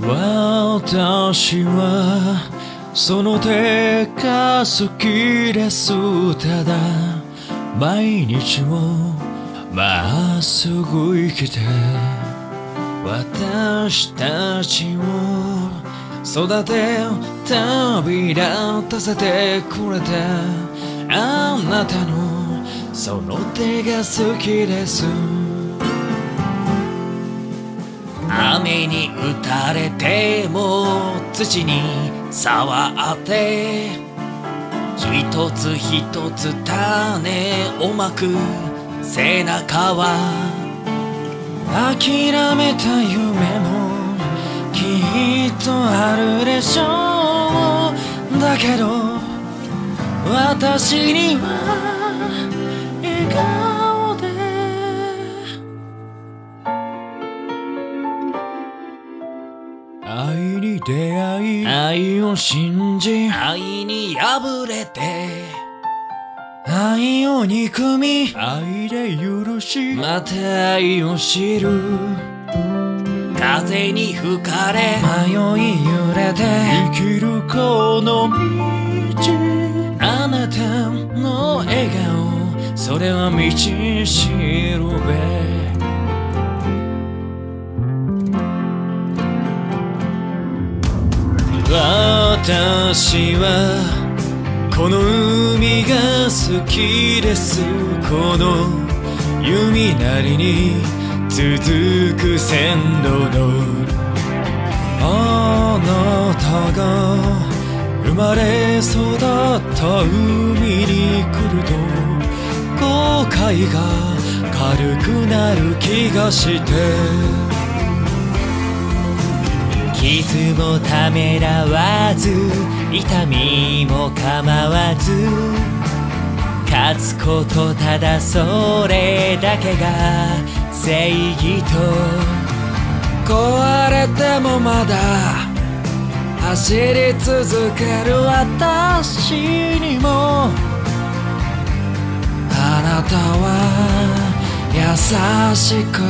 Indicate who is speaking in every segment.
Speaker 1: 私はその手が好きです。ただ毎日をまっすぐ生きて私たちを育て旅立たせてくれたあなたのその手が好きです。雨に打たれても土に触って一つ一つ種をまく背中は諦めた夢もきっとあるでしょう。だけど私には笑顔で愛に出会い愛を信じ愛に破れて愛を憎み愛で許しまた愛を知る風に吹かれ迷い揺れて生きるこの道あなたの笑顔それは道しるべ私はこの海が好きです。この弓なりに続く線路のあなたが生まれ育った海に来ると後悔が軽くなる気がして傷もためらわず痛みも構わず勝つことただそれだけが正義と壊れてもまだ走り続ける私にもあなたは優しく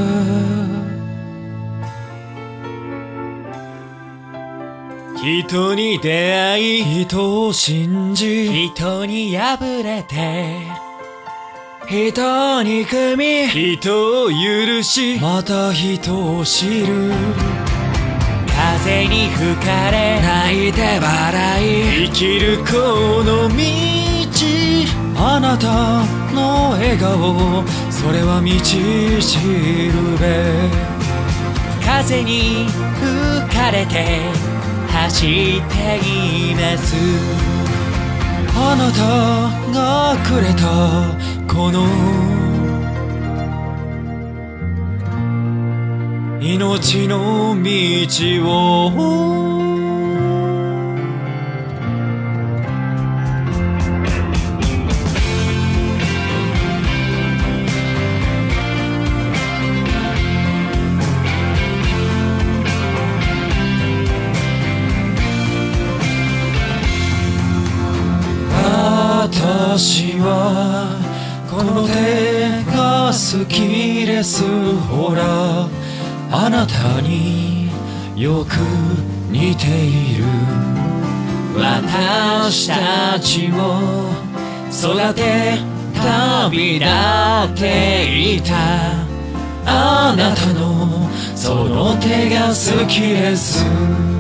Speaker 1: 人に出会い人を信じ人に敗れて人に憎み人を許しまた人を知る風に吹かれ泣いて笑い生きるこの道あなたの笑顔それは道しるべ風に吹かれて走っていますあなたがくれたこの命の道を私はこの手が好きですほらあなたによく似ている私たちを育て旅立っていたあなたのその手が好きです